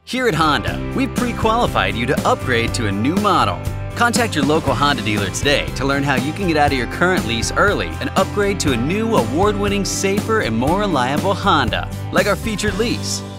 Here at Honda, we've pre-qualified you to upgrade to a new model. Contact your local Honda dealer today to learn how you can get out of your current lease early and upgrade to a new award-winning, safer, and more reliable Honda, like our featured lease.